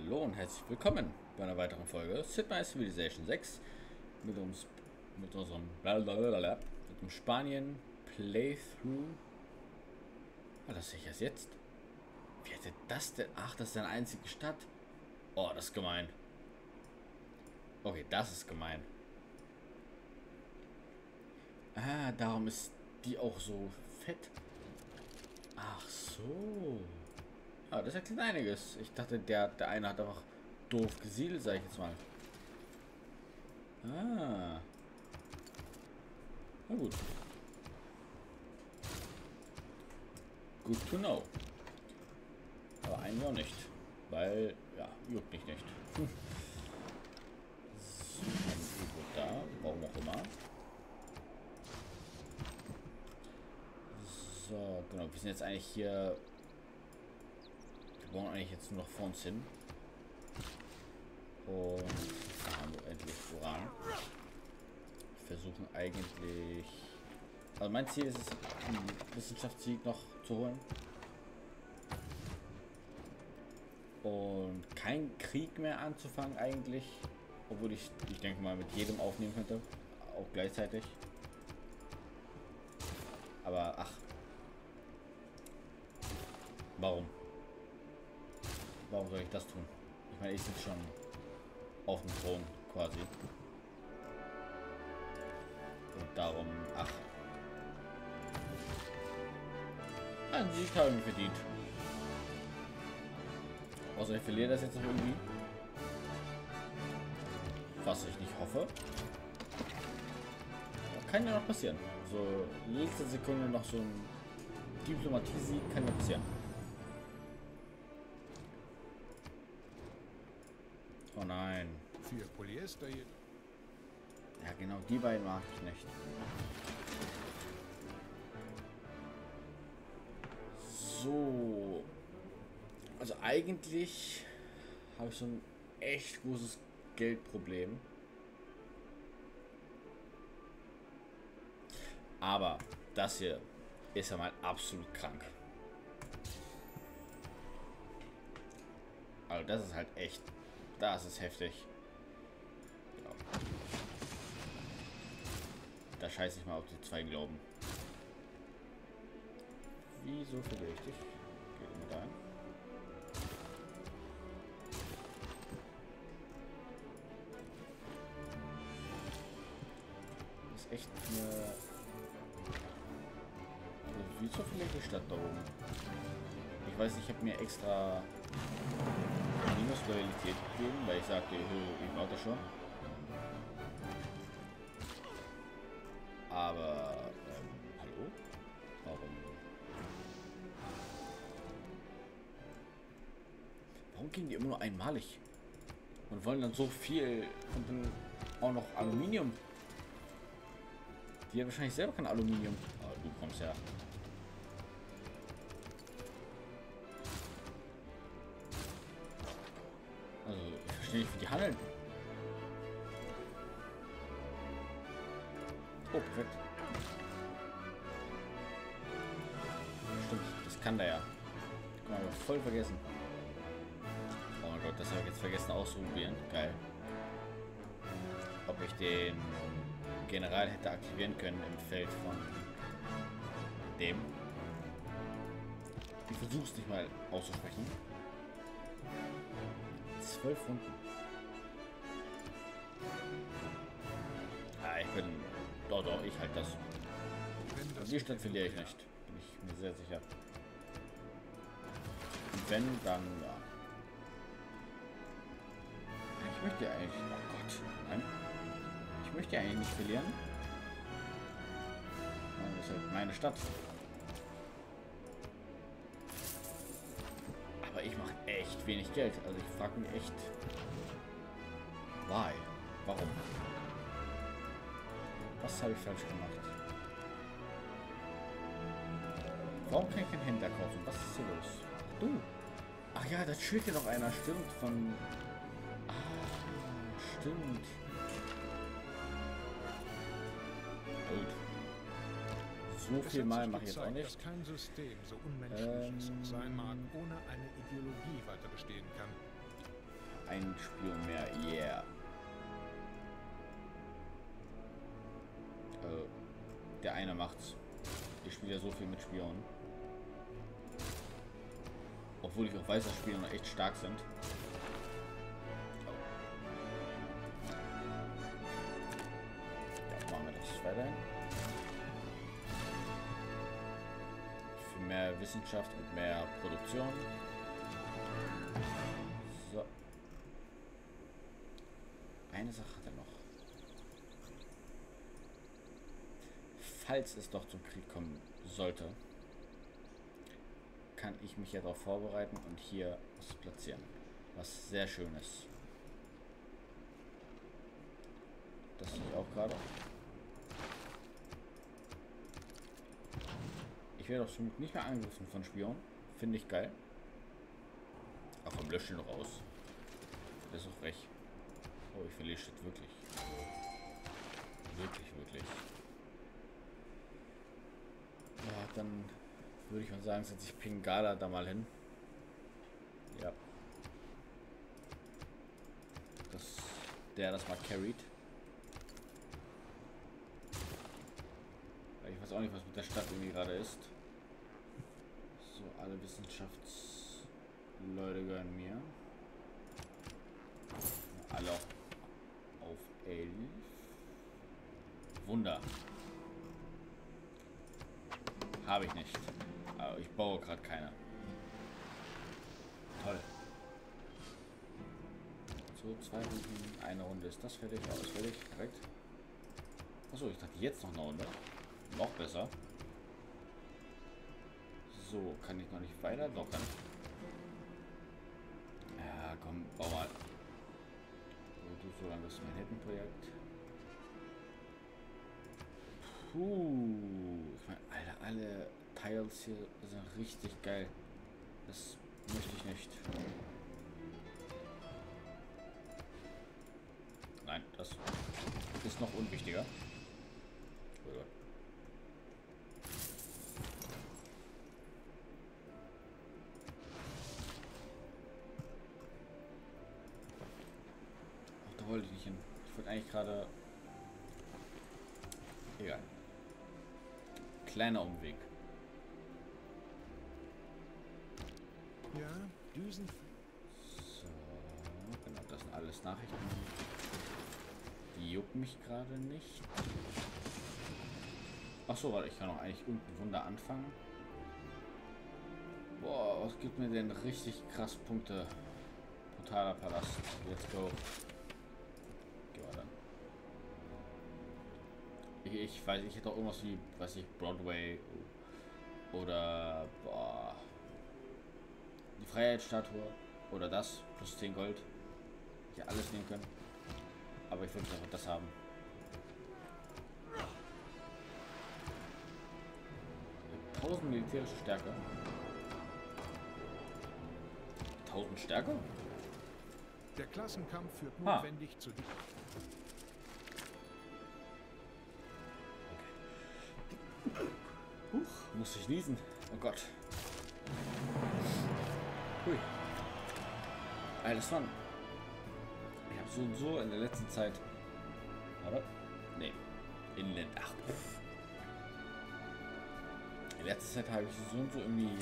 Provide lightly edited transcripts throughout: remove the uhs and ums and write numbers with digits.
Hallo und herzlich willkommen bei einer weiteren Folge Sid Meier's Civilization 6 mit unserem mit dem Spanien Playthrough. Ah, das sehe ich erst jetzt. Wie hätte das denn? Ach, das ist eine einzige Stadt. Oh, das ist gemein. Okay, das ist gemein. Ah, darum ist die auch so fett. Ach so. Ah, das erklärt einiges. Ich dachte, der eine hat einfach doof gesiedelt, sag ich jetzt mal. Ah. Na gut. Good to know. Aber eigentlich auch nicht. Weil, ja, juckt mich nicht. So, ein da, warum auch immer. So, genau. Wir sind jetzt eigentlich hier. Wir brauchen eigentlich jetzt nur noch vor uns hin. Und da haben wir endlich Uran. Wir versuchen eigentlich. Also mein Ziel ist es, einen Wissenschaftssieg noch zu holen. Und keinen Krieg mehr anzufangen eigentlich. Obwohl ich denke mal mit jedem aufnehmen könnte. Auch gleichzeitig. Aber ach. Warum? Warum soll ich das tun? Ich meine, ich sitze schon auf dem Thron quasi. Und darum, ach. Einen Sieg habe ich mir verdient. Außer ich verliere das jetzt noch irgendwie. Was ich nicht hoffe. Das kann ja noch passieren. So, letzte Sekunde noch so ein Diplomatie-Sieg kann ja passieren. Oh nein. Für Polyester. Ja, genau, die beiden mag ich nicht. So. Also eigentlich habe ich so ein echt großes Geldproblem. Aber das hier ist ja mal absolut krank. Also das ist halt echt. Das ist heftig. Genau. Da scheiße ich mal, ob die zwei glauben. Wieso verliere ich dich? Geh immer da. Das ist echt eine. Also wieso verliere ich die Stadt da oben? Ich weiß nicht, ich habe mir extra Loyalität gegeben, weil ich sagte, ich baue das schon. Aber, hallo? Warum gehen die immer nur einmalig? Und wollen dann so viel und dann auch noch Aluminium. Die haben wahrscheinlich selber kein Aluminium. Aber du kommst ja. Also, ich verstehe nicht, wie die handeln. Oh, perfekt. Stimmt, das kann der ja. Kann man aber voll vergessen. Oh mein Gott, das habe ich jetzt vergessen auszuprobieren. Geil. Ob ich den General hätte aktivieren können im Feld von dem. Ich versuche es nicht mal auszusprechen. 12 Runden. Ah, ich bin. Doch, ich halt das. Und die Stadt verliere ich nicht. Bin ich mir sehr sicher. Und wenn, dann ja. Ich möchte ja eigentlich. Oh Gott. Nein. Ich möchte ja eigentlich nicht verlieren. Das ist halt meine Stadt. Aber ich mache echt wenig Geld. Also ich frage mich echt. Why? Warum? Was habe ich falsch gemacht? Warum kann ich keinen Händler kaufen? Was ist hier los? Ach, du! Ach ja, da chillt ja noch einer. Stimmt, von... Ah, stimmt. Gut. So viel Mal mache ich jetzt auch nicht. Dass kein System, so unmenschlich es auch sein mag, ohne eine Ideologie weiter bestehen kann. Ein Spion mehr, yeah. Der eine macht's. Ich spiele ja so viel mit Spionen. Obwohl ich auch weiß, dass Spione echt stark sind. Ja, machen wir das weiterhin. Für mehr Wissenschaft und mehr Produktion. So. Eine Sache hat er noch. Falls es doch zum Krieg kommen sollte, kann ich mich ja darauf vorbereiten und hier was platzieren. Was sehr schön ist. Das sehe ich auch gerade. Ich werde auch zum Glück nicht mehr angegriffen von Spionen. Finde ich geil. Auch vom Löschen raus. Das ist auch recht. Oh, ich verliere Shit wirklich. Wirklich, wirklich. Ja, dann würde ich mal sagen, setze ich Pingala da mal hin. Ja. Dass der das mal carried. Ich weiß auch nicht, was mit der Stadt irgendwie gerade ist. So, alle Wissenschaftsleute gehören mir. Alle auf 11. Wunder. Habe ich nicht. Aber ich baue gerade keine. Toll. So, 2 Runden. Eine Runde ist das fertig. Alles fertig. Perfekt. Achso, ich dachte jetzt noch eine Runde. Noch besser. So, kann ich noch nicht weiter? Doch, kann ich. Ja, komm, bau mal. So lange ist mein Manhattan-Projekt. Ich meine, Alter, alle Tiles hier sind richtig geil. Das möchte ich nicht. Nein, das ist noch unwichtiger. Ach, da wollte ich nicht hin. Ich wollte eigentlich gerade... Egal. Kleiner Umweg. Ja, Düsen. So, genau, das sind alles Nachrichten. Die jucken mich gerade nicht. Ach so, warte, ich kann auch eigentlich unten Wunder anfangen. Boah, was gibt mir denn richtig krass Punkte? Brutaler Palast. Let's go. Geh mal dann. Ich weiß, ich hätte auch irgendwas wie, weiß ich, Broadway oder boah, die Freiheitsstatue oder das plus 10 Gold. Ich hätte alles nehmen können. Aber ich würde einfach das haben. 1000 militärische Stärke. 1000 Stärke? Der Klassenkampf führt notwendig zu dir. Huch, muss ich niesen. Oh Gott. Hui. Alles Mann. Ich habe so und so in der letzten Zeit. Oder? Nee. Inland. Ach. In letzter Zeit habe ich so und so irgendwie.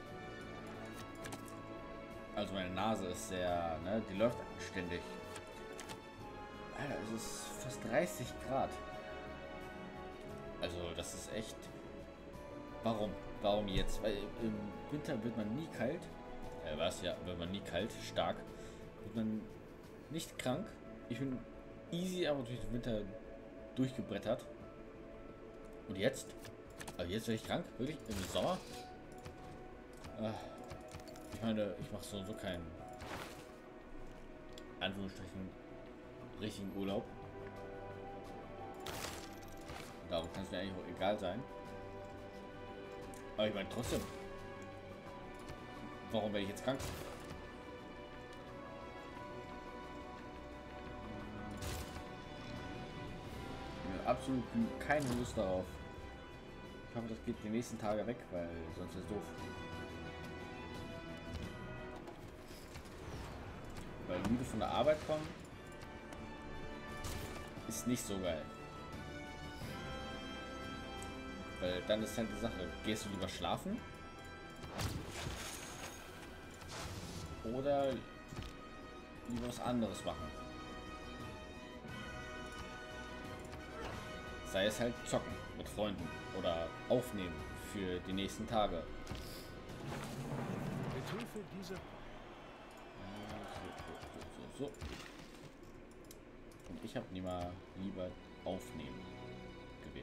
Also meine Nase ist sehr, ne, die läuft ständig. Alter, es ist fast 30 Grad. Also das ist echt. Warum? Warum jetzt? Weil im Winter wird man nie kalt. Was ja, wird man nie kalt, stark. Wird man nicht krank. Ich bin easy aber durch den Winter durchgebrettert. Und jetzt? Also jetzt werde ich krank? Wirklich? Im Sommer? Ich meine, ich mache so und so keinen Anführungsstrichen richtigen Urlaub. Darum kann es mir eigentlich auch egal sein. Aber ich meine trotzdem. Warum werde ich jetzt krank? Ich habe absolut keine Lust darauf. Ich hoffe, das geht die nächsten Tage weg, weil sonst ist es doof. Weil müde von der Arbeit kommen, ist nicht so geil. Weil dann ist halt die Sache, gehst du lieber schlafen? Oder lieber was anderes machen? Sei es halt zocken mit Freunden oder aufnehmen für die nächsten Tage. Mithilfe dieser So. Und ich habe lieber aufnehmen gewählt.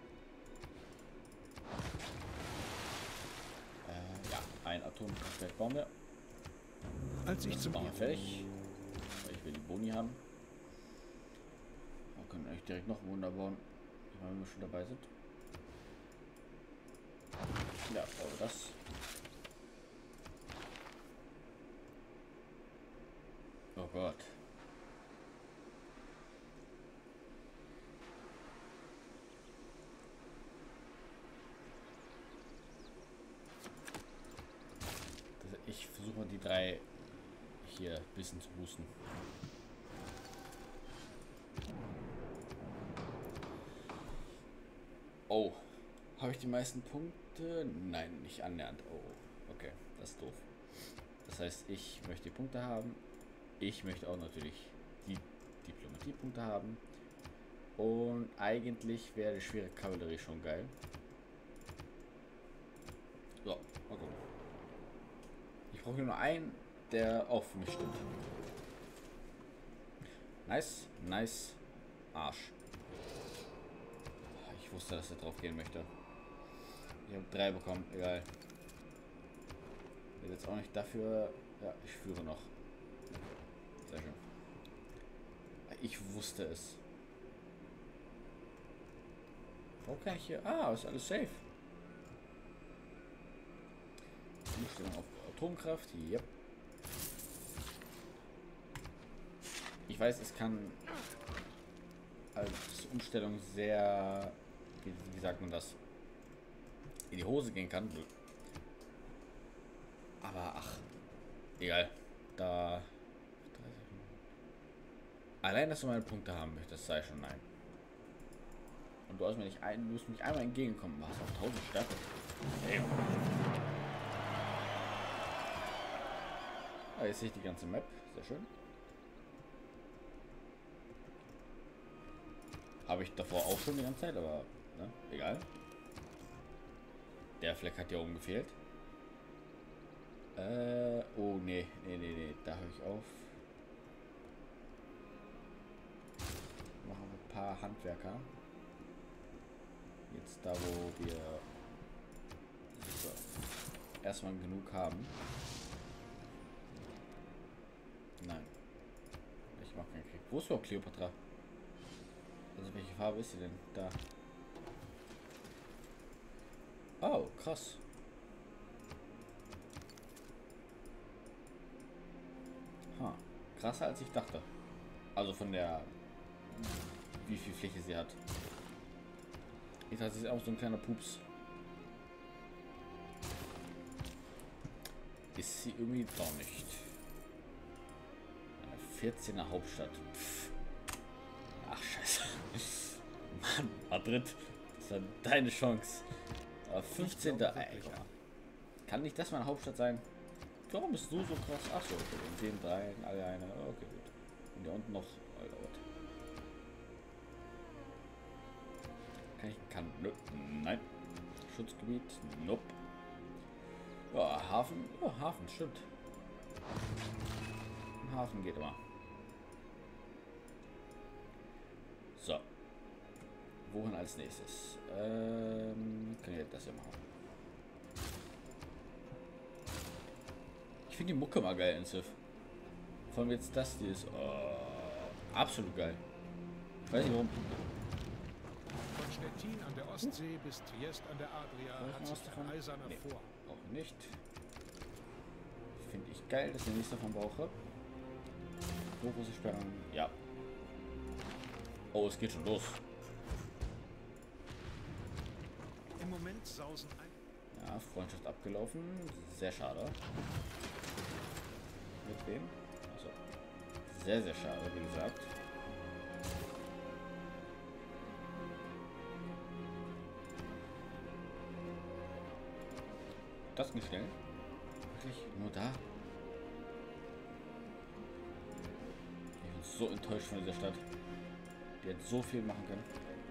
Ja, ein Atomkraftwerk bauen wir. Als ich zum Machen wir fertig. Weil ich will die Boni haben. Wir können eigentlich direkt noch ein Wunder bauen, wenn wir schon dabei sind. Ja, bauen wir das. Oh Gott. Ich versuche mal die 3 hier ein bisschen zu boosten. Oh, habe ich die meisten Punkte? Nein, nicht annähernd. Oh, okay, das ist doof. Das heißt, ich möchte die Punkte haben. Ich möchte auch natürlich die Diplomatie-Punkte haben. Und eigentlich wäre die schwere Kavallerie schon geil. So, mal gucken. Ich brauche nur einen, der auch für mich stimmt. Nice, nice. Arsch. Ich wusste, dass er drauf gehen möchte. Ich habe 3 bekommen, egal. Ich will jetzt auch nicht dafür. Ja, ich führe noch. Sehr schön. Ich wusste es. Wo kann ich hier? Ah, ist alles safe. Umstellung auf Atomkraft. Yep. Ich weiß, es kann als Umstellung sehr, wie sagt man das, in die Hose gehen kann. Aber ach, egal. Da allein, dass du meine Punkte haben möchtest, sei schon nein. Und du hast mir nicht du musst mich einmal entgegenkommen. Du hast auf 1000 Stärke. Hey. Ah, jetzt sehe ich die ganze Map. Sehr schön. Habe ich davor auch schon die ganze Zeit, aber ne, egal. Der Fleck hat ja oben gefehlt. Oh nee, da höre ich auf. Machen wir ein paar Handwerker. Jetzt da, wo wir so, erstmal genug haben. Nein. Ich mache keinen Krieg. Wo ist überhaupt Kleopatra? Also welche Farbe ist sie denn? Da. Oh, krass. Ha. Krasser als ich dachte. Also von der, wie viel Fläche sie hat. Ich dachte, sie ist auch so ein kleiner Pups. Ist sie irgendwie doch nicht. Eine 14er Hauptstadt. Pff. Ach, scheiße. Mann, Madrid. Das war deine Chance. Aber 15. Kann nicht das meine Hauptstadt sein? Warum bist du so krass? Ach so, okay. Und den 3, alle eine. Okay, gut. Und da unten noch. Alter, nein. Schutzgebiet. Nope. Ja, Hafen. Oh, Hafen, stimmt. Ein Hafen geht immer. So. Wohin als nächstes? Können wir das hier machen. Ich finde die Mucke mal geil in Civ. Vor allem jetzt das, die ist absolut geil. Ich weiß nicht warum. Von Stettin an der Ostsee bis Triest an der Adria hat sich ein eiserner Vor. Auch nicht. Finde ich geil, dass ich nichts davon brauche. Wo große Sperren? Ja. Oh, es geht schon los. Im Moment sausen ein. Ja, Freundschaft abgelaufen. Sehr schade. Mit wem? Achso. Sehr, sehr schade, wie gesagt. Das ging schnell. Wirklich? Nur da? Ich bin so enttäuscht von dieser Stadt. Die hätte so viel machen können.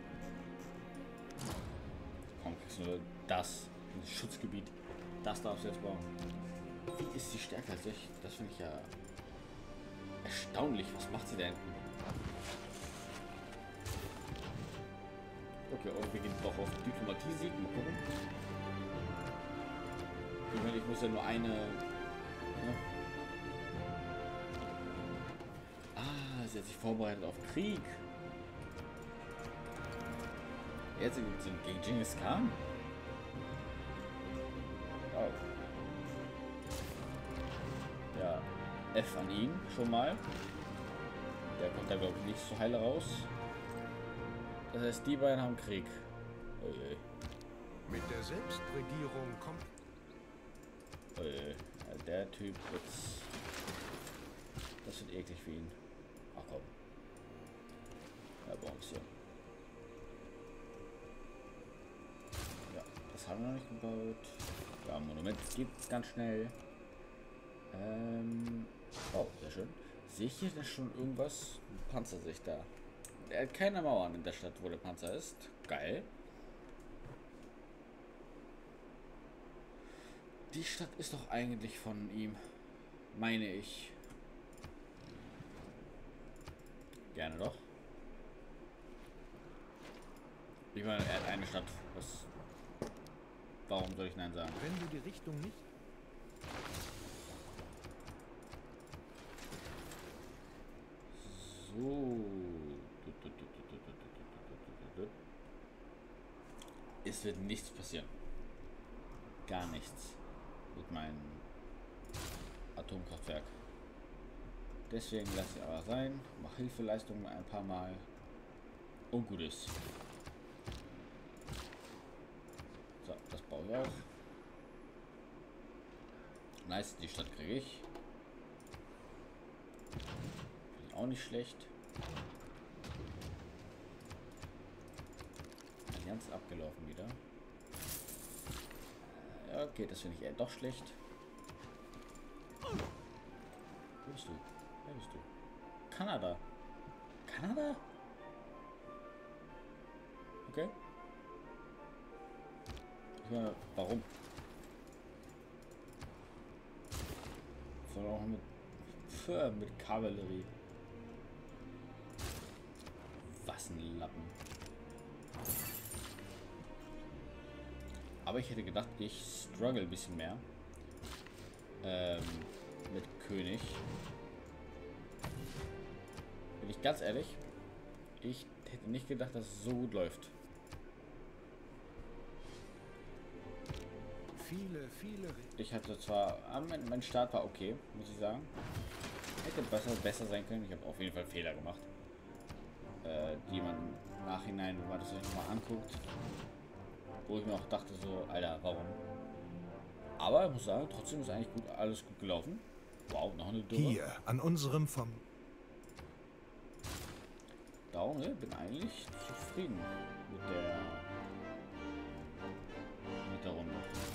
Komm, kriegst du nur das. Ein Schutzgebiet. Das darfst du jetzt bauen. Wie ist sie stärker als ich? Das finde ich ja erstaunlich. Was macht sie da hinten? Okay, und wir gehen doch auf Diplomatie-Sieg. Mal gucken. Ich meine, ich muss ja nur eine... Ne? Ah, sie hat sich vorbereitet auf Krieg. Jetzt gibt es gegen Genghis Khan. Oh. Ja, F an ihn schon mal. Der kommt da, glaube ich, nicht so heile raus. Das heißt, die beiden haben Krieg. Oje. Mit der Selbstregierung kommt... Oje. Ja, der Typ jetzt... Das wird eklig für ihn. Ach komm. Ja, Bronze. Ja, das haben wir noch nicht gebaut. Ja, Monument gibt ganz schnell. Oh, sehr schön. Sehe ich hier denn schon irgendwas? Ein Panzer sehe ich da. Er hat keine Mauern in der Stadt, wo der Panzer ist. Geil. Die Stadt ist doch eigentlich von ihm. Meine ich. Gerne doch. Ich meine, er hat eine Stadt. Was? Warum soll ich Nein sagen? Wenn du die Richtung nicht... So. Es wird nichts passieren. Gar nichts. Mit meinem Atomkraftwerk. Deswegen lasse ich aber sein. Mach Hilfeleistungen ein paar Mal. Und gut ist. So, das baue ich auch. Nice, die Stadt kriege ich. Finde ich auch nicht schlecht. Allianz abgelaufen wieder. Ja, okay, das finde ich eher doch schlecht. Wo bist du? Wer bist du? Kanada. Kanada? Okay. Ich meine, warum? Soll auch mit Kavallerie. Was ein Lappen. Aber ich hätte gedacht, ich struggle ein bisschen mehr mit König. Bin ich ganz ehrlich, ich hätte nicht gedacht, dass es so gut läuft. Viele... Ich hatte zwar, mein Start war okay, muss ich sagen. Hätte besser sein können. Ich habe auf jeden Fall Fehler gemacht, die man im Nachhinein, wenn man das sich nochmal anguckt, wo ich mir auch dachte so, Alter, warum? Aber ich muss sagen, trotzdem ist eigentlich gut, alles gut gelaufen. Wow, noch eine Dürre. Hier, an unserem vom... Darum, ne, bin eigentlich zufrieden mit der Runde.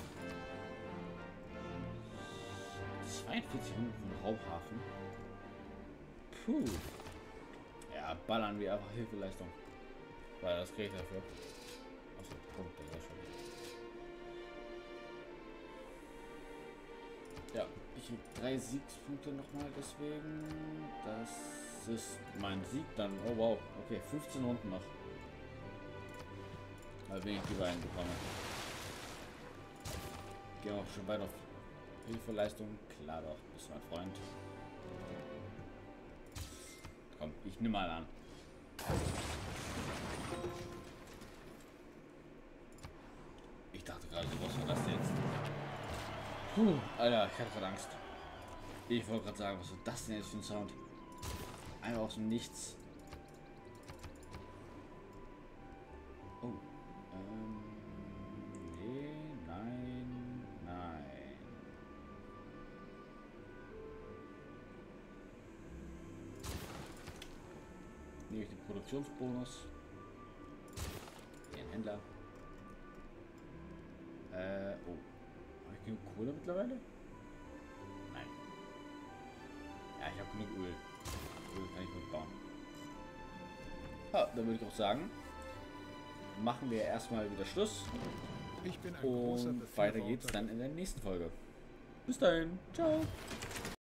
42 Minuten vom Raubhafen. Puh. Ja, ballern wir einfach Hilfeleistung. Weil das kriege ich dafür. Achso, Punkte, sehr schön. Ja, ich habe 3 Siegspunkte nochmal, deswegen. Das ist mein Sieg dann. Oh wow, okay, 15 Runden noch. Da bin ich die beiden bekomme. Gehe auch schon weiter auf Hilfeleistung. Klar doch, bist mein Freund. Komm, ich nehme mal an. Ich dachte gerade, was war das jetzt? Puh, Alter, ich hatte gerade Angst. Ich wollte gerade sagen, was war das denn jetzt für ein Sound? Einfach aus dem Nichts. Oh. Nee, nein, nein. Nehme ich den Produktionsbonus. Den Händler. Oh. Habe ich genug Kohle mittlerweile? Nein. Ja, ich habe genug Öl. Öl kann ich mitbauen. Ja, dann würde ich auch sagen, machen wir erstmal wieder Schluss. Ich bin ein großer Und weiter geht's dann in der nächsten Folge. Bis dahin. Ciao.